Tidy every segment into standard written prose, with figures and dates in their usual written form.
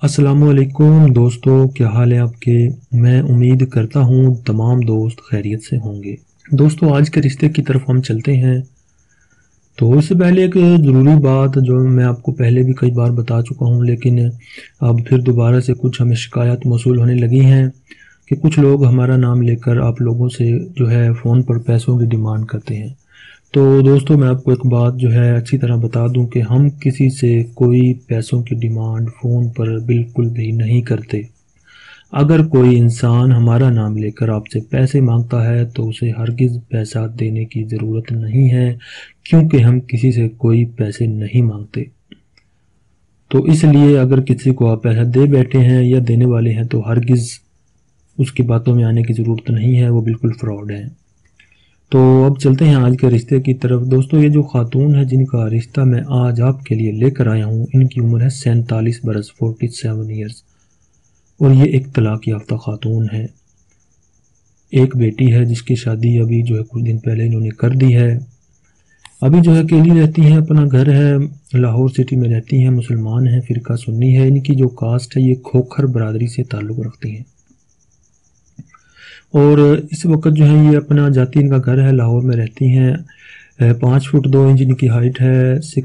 السلام علیکم دوستو، کیا حال ہے آپ کے؟ میں امید کرتا ہوں تمام دوست خیریت سے ہوں گے۔ دوستو، آج کے رشتے کی طرف ہم چلتے ہیں۔ تو اس سے پہلے ایک ضروری بات جو میں آپ کو پہلے بھی کئی بار بتا چکا ہوں، لیکن اب پھر دوبارہ سے کچھ ہمیں شکایات موصول ہونے لگی ہیں کہ کچھ لوگ ہمارا نام لے کر آپ لوگوں سے جو ہے فون پر پیسوں کی ڈیمانڈ کرتے ہیں۔ تو دوستو، میں آپ کو ایک بات جو ہے اچھی طرح بتا دوں کہ ہم کسی سے کوئی پیسوں کی ڈیمانڈ فون پر بالکل بھی نہیں کرتے۔ اگر کوئی انسان ہمارا نام لے کر آپ سے پیسے مانگتا ہے تو اسے ہرگز پیسہ دینے کی ضرورت نہیں ہے، کیونکہ ہم کسی سے کوئی پیسے نہیں مانگتے۔ تو اس لیے اگر کسی کو آپ پیسہ دے بیٹھے ہیں یا دینے والے ہیں تو ہرگز اس کی باتوں میں آنے کی ضرورت نہیں ہے، وہ بالکل فراڈ ہیں۔ تو اب چلتے ہیں آج کے رشتے کی طرف۔ دوستو، یہ جو خاتون ہے جن کا رشتہ میں آج آپ کے لیے لے کر آیا ہوں، ان کی عمر ہے 47 برس 47 ایئرز، اور یہ ایک طلاق یافتہ خاتون ہے۔ ایک بیٹی ہے جس کی شادی ابھی جو ہے کچھ دن پہلے انہوں نے کر دی ہے۔ ابھی جو ہے اکیلی رہتی ہیں، اپنا گھر ہے، لاہور سٹی میں رہتی ہیں، مسلمان ہیں، فرقہ سنی ہے۔ ان کی جو کاسٹ ہے یہ کھوکھر برادری سے تعلق رکھتی ہیں، اور اس وقت جو ہے یہ اپنا جاتی ان کا گھر ہے، لاہور میں رہتی ہیں۔ 5 فٹ 2 انچ ان کی ہائٹ ہے،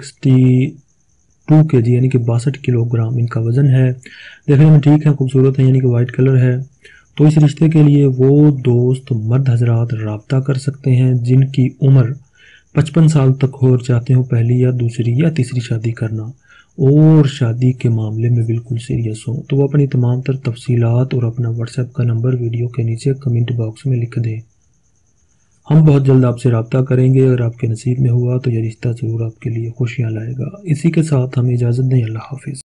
62 kg یعنی کہ 62 کلو گرام ان کا وزن ہے۔ دیکھنے میں ٹھیک ہے، خوبصورت ہے، یعنی کہ وائٹ کلر ہے۔ تو اس رشتے کے لیے وہ دوست مرد حضرات رابطہ کر سکتے ہیں جن کی عمر 55 سال تک ہو اور چاہتے ہوں پہلی یا دوسری یا تیسری شادی کرنا، اور شادی کے معاملے میں بالکل سیریس ہوں، تو وہ اپنی تمام تر تفصیلات اور اپنا واٹس ایپ کا نمبر ویڈیو کے نیچے کمنٹ باکس میں لکھ دیں۔ ہم بہت جلد آپ سے رابطہ کریں گے، اگر آپ کے نصیب میں ہوا تو یہ رشتہ ضرور آپ کے لیے خوشیاں لائے گا۔ اسی کے ساتھ ہمیں اجازت دیں، اللہ حافظ۔